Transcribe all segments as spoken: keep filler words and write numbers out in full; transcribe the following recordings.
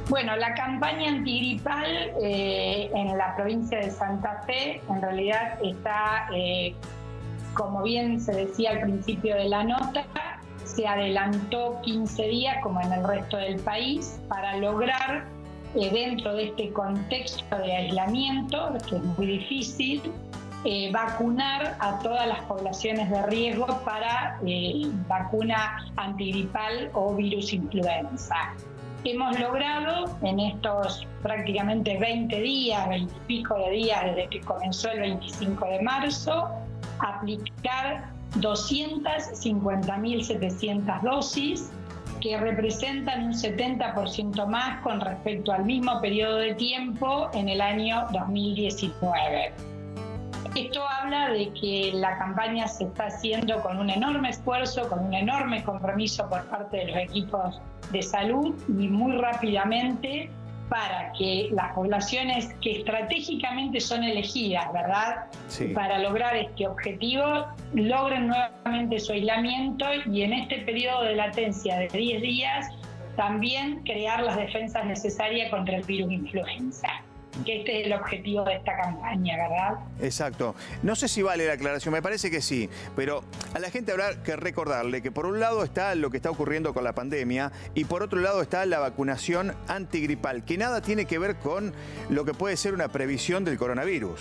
Bueno, la campaña antigripal eh, en la provincia de Santa Fe en realidad está, eh, como bien se decía al principio de la nota, se adelantó quince días como en el resto del país para lograr, eh, dentro de este contexto de aislamiento, que es muy difícil, eh, vacunar a todas las poblaciones de riesgo para eh, vacuna antigripal o virus influenza. Hemos logrado en estos prácticamente veinte días, veinte y pico de días desde que comenzó el veinticinco de marzo, aplicar doscientas cincuenta mil setecientas dosis, que representan un setenta por ciento más con respecto al mismo periodo de tiempo en el año dos mil diecinueve. Esto habla de que la campaña se está haciendo con un enorme esfuerzo, con un enorme compromiso por parte de los equipos de salud y muy rápidamente para que las poblaciones que estratégicamente son elegidas, ¿verdad?, sí, para lograr este objetivo, logren nuevamente su aislamiento y en este periodo de latencia de diez días también crear las defensas necesarias contra el virus influenza. Que este es el objetivo de esta campaña, ¿verdad? Exacto. No sé si vale la aclaración, me parece que sí, pero a la gente habrá que recordarle que por un lado está lo que está ocurriendo con la pandemia y por otro lado está la vacunación antigripal, que nada tiene que ver con lo que puede ser una previsión del coronavirus.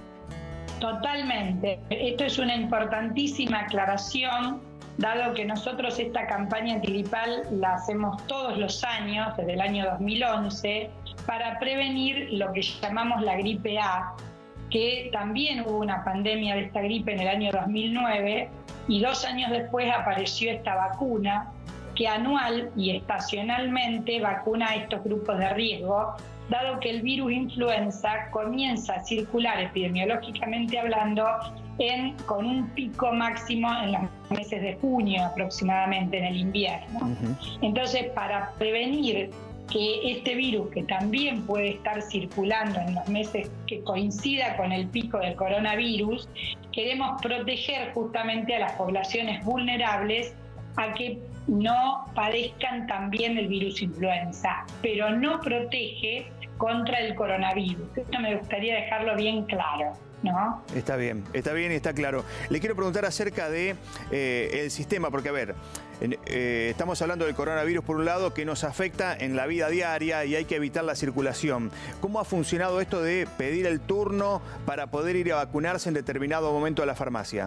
Totalmente. Esto es una importantísima aclaración, dado que nosotros esta campaña antigripal la hacemos todos los años, desde el año dos mil once, para prevenir lo que llamamos la gripe A, que también hubo una pandemia de esta gripe en el año dos mil nueve y dos años después apareció esta vacuna que anual y estacionalmente vacuna a estos grupos de riesgo, dado que el virus influenza comienza a circular epidemiológicamente hablando en, con un pico máximo en los meses de junio aproximadamente, en el invierno. Uh-huh. Entonces, para prevenir que este virus, que también puede estar circulando en los meses que coincida con el pico del coronavirus, queremos proteger justamente a las poblaciones vulnerables a que no padezcan también el virus influenza, pero no protege contra el coronavirus. Esto me gustaría dejarlo bien claro, ¿no? Está bien, está bien y está claro. Le quiero preguntar acerca de eh, el sistema, porque a ver, eh, estamos hablando del coronavirus por un lado, que nos afecta en la vida diaria y hay que evitar la circulación. ¿Cómo ha funcionado esto de pedir el turno para poder ir a vacunarse en determinado momento a la farmacia?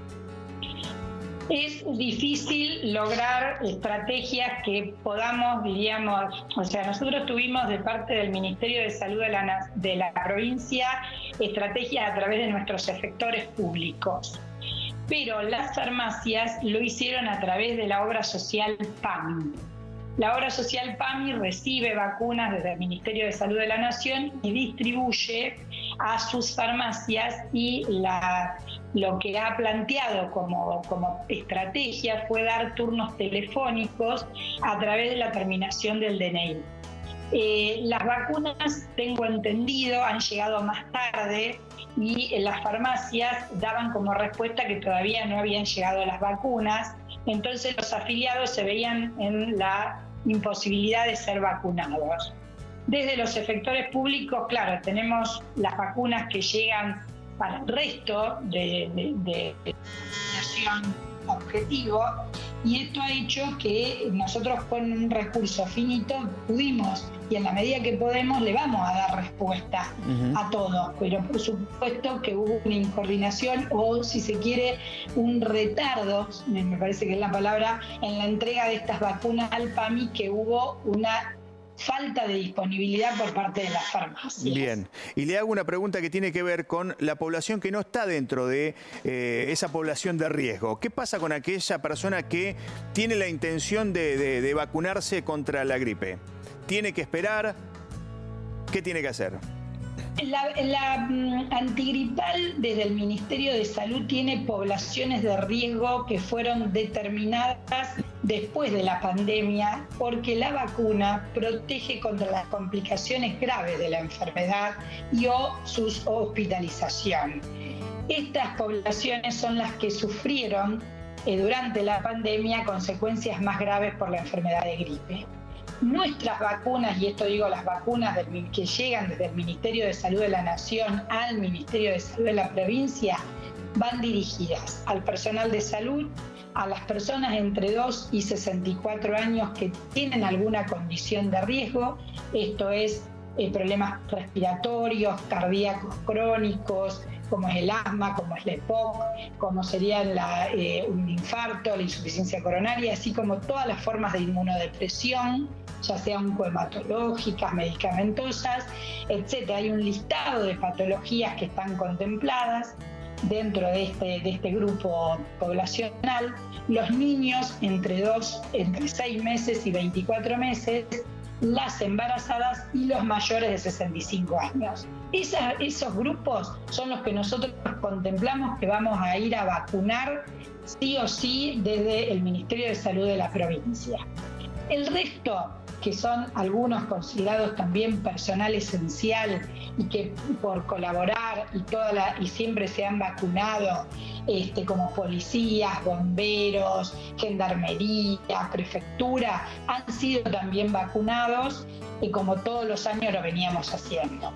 Es difícil lograr estrategias que podamos, diríamos, o sea, nosotros tuvimos de parte del Ministerio de Salud de la, de la provincia estrategias a través de nuestros efectores públicos, pero las farmacias lo hicieron a través de la obra social PAMI. La obra social PAMI recibe vacunas desde el Ministerio de Salud de la Nación y distribuye a sus farmacias y la, lo que ha planteado como, como estrategia fue dar turnos telefónicos a través de la terminación del D N I. Eh, las vacunas, tengo entendido, han llegado más tarde y en las farmacias daban como respuesta que todavía no habían llegado las vacunas, entonces los afiliados se veían en la imposibilidad de ser vacunados. Desde los efectores públicos, claro, tenemos las vacunas que llegan para el resto de, de, de, de vacunación objetivo, y esto ha hecho que nosotros con un recurso finito pudimos, y en la medida que podemos le vamos a dar respuesta uh-huh. a todos, pero por supuesto que hubo una incoordinación o, si se quiere, un retardo, me parece que es la palabra, en la entrega de estas vacunas al PAMI, que hubo una falta de disponibilidad por parte de las farmacias. Bien, y le hago una pregunta que tiene que ver con la población que no está dentro de eh, esa población de riesgo. ¿Qué pasa con aquella persona que tiene la intención de, de, de vacunarse contra la gripe? ¿Tiene que esperar? ¿Qué tiene que hacer? La, la um, antigripal desde el Ministerio de Salud tiene poblaciones de riesgo que fueron determinadas después de la pandemia, porque la vacuna protege contra las complicaciones graves de la enfermedad y o su hospitalización. Estas poblaciones son las que sufrieron eh, durante la pandemia consecuencias más graves por la enfermedad de gripe. Nuestras vacunas, y esto digo las vacunas del, que llegan desde el Ministerio de Salud de la Nación al Ministerio de Salud de la provincia, van dirigidas al personal de salud, a las personas entre dos y sesenta y cuatro años que tienen alguna condición de riesgo, esto es eh, problemas respiratorios, cardíacos crónicos, como es el asma, como es la E P O C, como sería la, eh, un infarto, la insuficiencia coronaria, así como todas las formas de inmunodepresión, ya sean oncohematológicas, medicamentosas, etcétera. Hay un listado de patologías que están contempladas dentro de este, de este grupo poblacional. Los niños entre, dos, entre seis meses y veinticuatro meses, las embarazadas y los mayores de sesenta y cinco años. Esa, esos grupos son los que nosotros contemplamos que vamos a ir a vacunar sí o sí desde el Ministerio de Salud de la provincia. El resto, que son algunos considerados también personal esencial y que por colaborar y, toda la, y siempre se han vacunado, este, como policías, bomberos, gendarmería, prefectura, han sido también vacunados y como todos los años lo veníamos haciendo.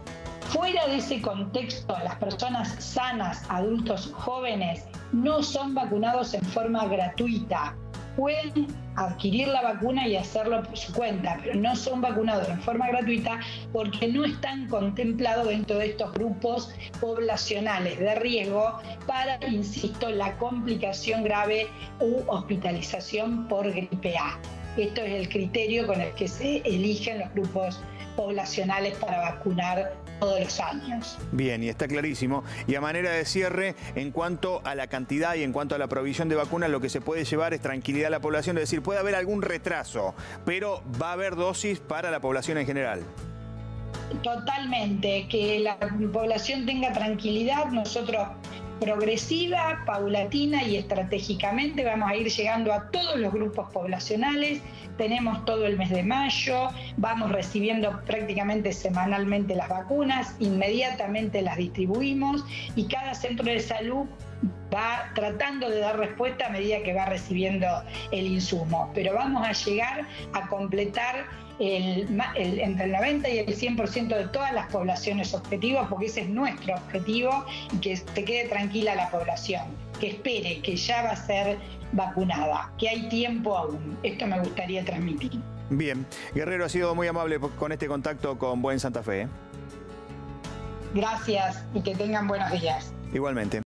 Fuera de ese contexto, las personas sanas, adultos jóvenes, no son vacunados en forma gratuita. Pueden adquirir la vacuna y hacerlo por su cuenta, pero no son vacunados en forma gratuita porque no están contemplados dentro de estos grupos poblacionales de riesgo para, insisto, la complicación grave u hospitalización por gripe A. Esto es el criterio con el que se eligen los grupos poblacionales para vacunar todos los años. Bien, y está clarísimo. Y a manera de cierre, en cuanto a la cantidad y en cuanto a la provisión de vacunas, lo que se puede llevar es tranquilidad a la población, es decir, puede haber algún retraso, pero va a haber dosis para la población en general. Totalmente, que la población tenga tranquilidad. Nosotros, progresiva, paulatina y estratégicamente, vamos a ir llegando a todos los grupos poblacionales. Tenemos todo el mes de mayo, vamos recibiendo prácticamente semanalmente las vacunas, inmediatamente las distribuimos y cada centro de salud va tratando de dar respuesta a medida que va recibiendo el insumo. Pero vamos a llegar a completar el, el, entre el noventa y el cien por ciento de todas las poblaciones objetivos, porque ese es nuestro objetivo, y que se quede tranquila la población, que espere que ya va a ser vacunada, que hay tiempo aún. Esto me gustaría transmitir. Bien, Guerrero ha sido muy amable con este contacto con Buen Santa Fe. ¿eh? Gracias y que tengan buenos días. Igualmente.